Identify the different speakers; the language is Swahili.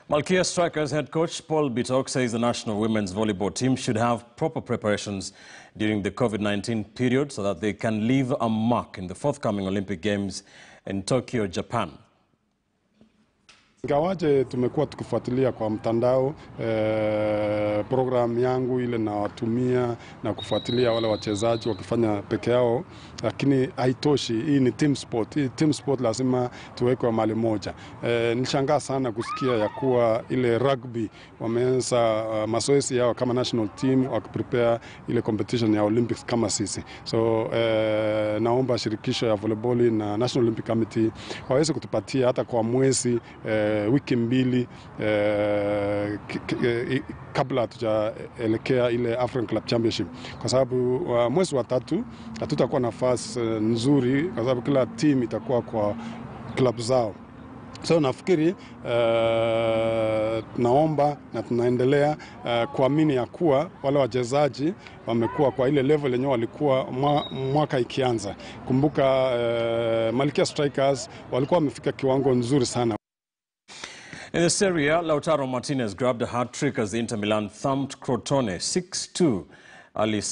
Speaker 1: Malkia Strikers Head Coach Bitok says the national women's volleyball team should have proper preparations during the COVID-19 period so that they can leave a mark in the forthcoming Olympic Games in Tokyo, Japan.
Speaker 2: Ingawaje tumekuwa tukifuatilia kwa mtandao program yangu ile nawatumia na kufuatilia wale wachezaji wakifanya peke yao, lakini haitoshi. Hii ni team sport. Hii team sport lazima tuwekwe mahali moja. Nishangaa sana kusikia ya kuwa ile rugby wameanza mazoezi yao kama national team wakiprepare ile competition ya Olympics kama sisi. So naomba shirikisho ya volleyball na National Olympic Committee waweze kutupatia hata kwa mwezi wiki mbili kabla hatujaelekea ile African Club Championship, kwa sababu mwezi wa 3 hatutakuwa nafasi nzuri kwa sababu kila team itakuwa kwa club zao. So nafikiri tunaomba na tunaendelea kuamini ya kuwa wale wachezaji wamekuwa kwa ile level yenyewe walikuwa mwaka ikianza. Kumbuka Malkia Strikers walikuwa wamefika kiwango nzuri sana.
Speaker 1: In the Serie A, Lautaro Martinez grabbed a hat-trick as the Inter Milan thumped Crotone 6-2 early